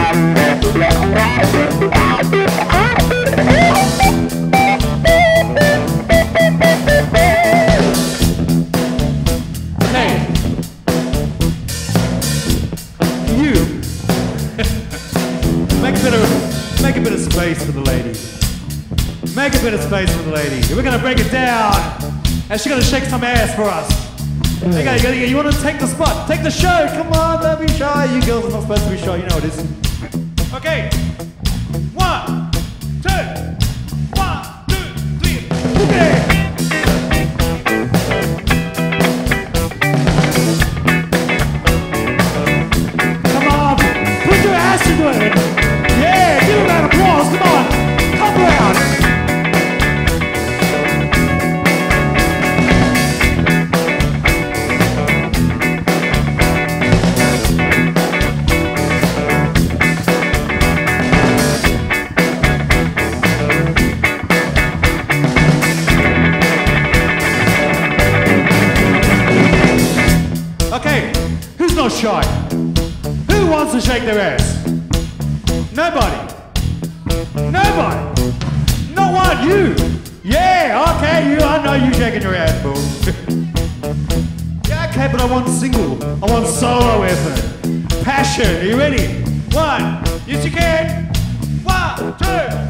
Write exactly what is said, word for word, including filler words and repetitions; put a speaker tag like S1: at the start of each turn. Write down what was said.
S1: Make a bit of space for the lady. Make a bit of space for the lady. We're gonna break it down, and she's gonna shake some ass for us. Hey guys, you, you wanna take the spot? Take the show. Come on, don't be shy. You girls are not supposed to be shy. You know it is. Okay. One, two, one, two, three. Okay. Come on, put your ass into it. Yeah, give him that applause, come on, come around. Okay, who's not shy? Who wants to shake their ass? Nobody. Nobody. Not one. You. Yeah. Okay. You. I know you shaking your ass, boo. Yeah. Okay. But I want single. I want solo effort. Passion. Are you ready? One. Yes, you can. One, two.